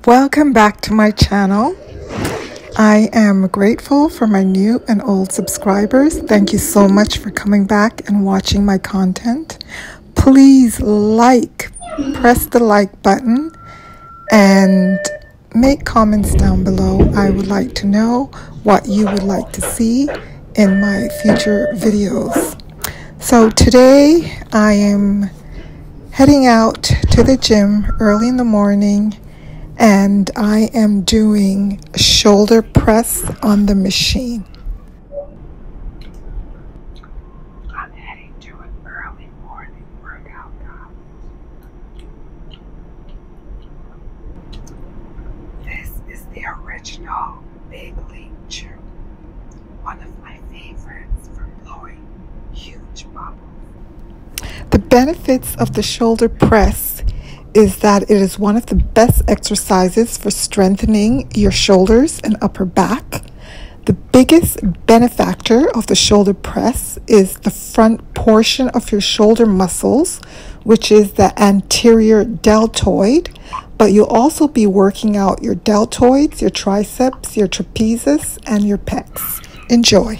Welcome back to my channel. I am grateful for my new and old subscribers. Thank you so much for coming back and watching my content. Please press the like button and make comments down below. I would like to know what you would like to see in my future videos. So today I am heading out to the gym early in the morning, and I am doing a shoulder press on the machine. I'm heading to an early morning workout, guys. This is the original Big League Chew, one of my favorites for blowing huge bubbles. The benefits of the shoulder press is that it is one of the best exercises for strengthening your shoulders and upper back. The biggest benefactor of the shoulder press is the front portion of your shoulder muscles, which is the anterior deltoid, but you'll also be working out your deltoids, your triceps, your trapezius, and your pecs. Enjoy.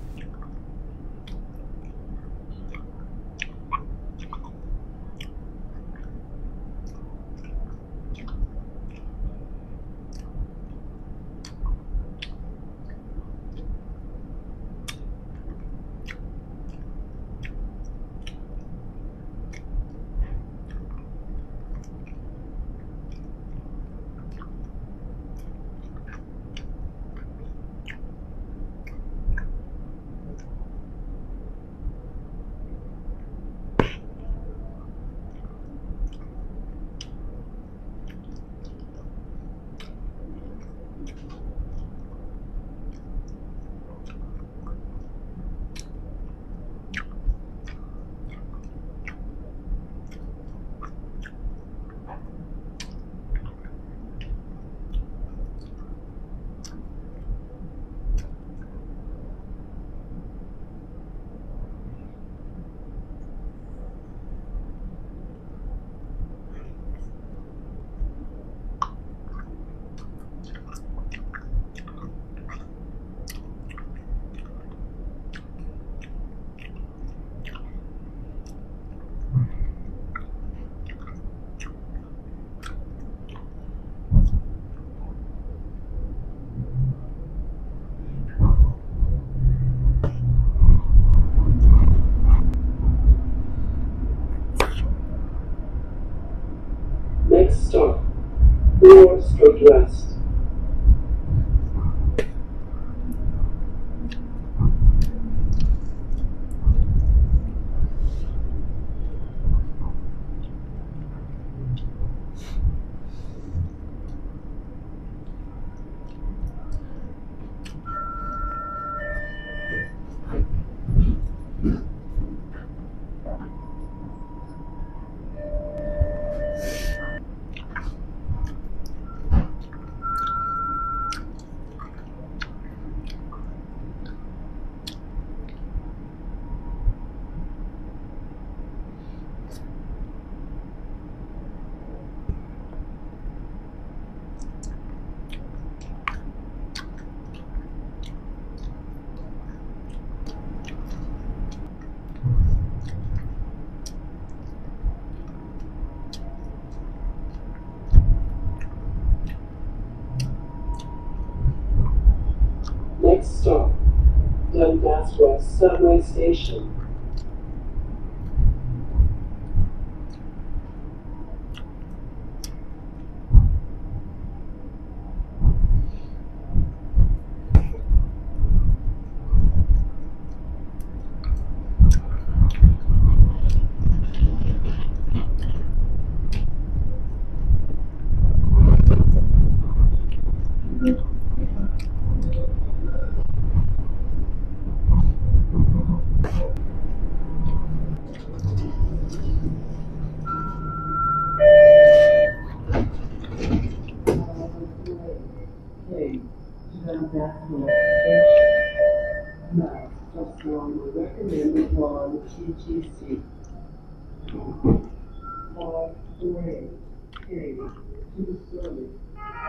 Next stop, 4-stroke west. Next stop, Dundas West Subway Station. Now, just along the recommended lawn TTC. 548, K, to the service.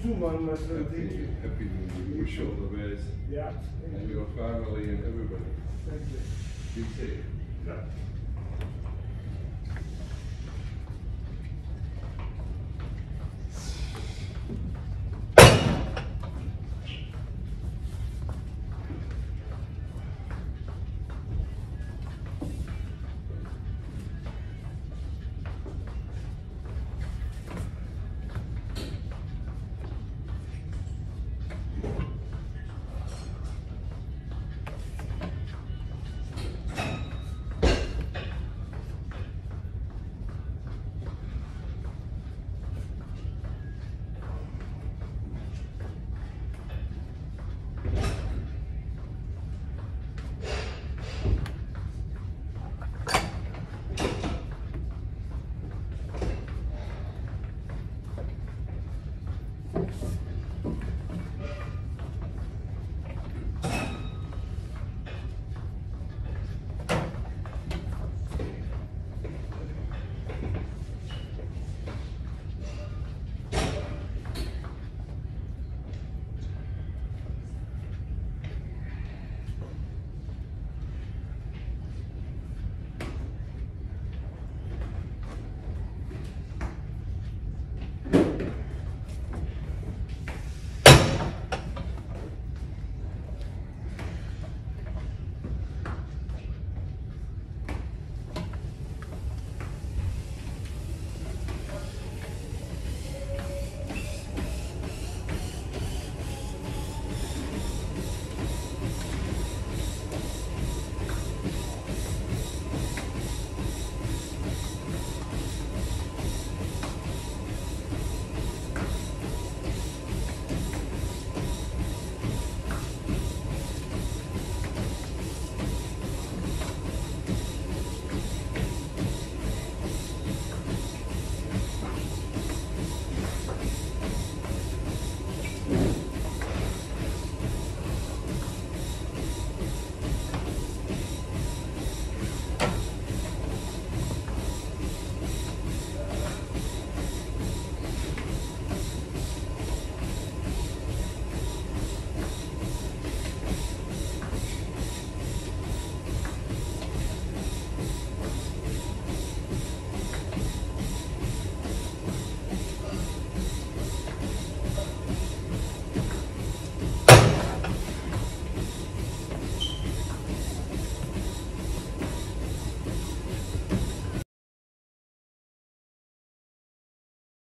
too, man, my friend. Happy, Thank you. happy New Year. Wish you all the best. Yeah. And your family and everybody. Thank you. Be safe. Yeah.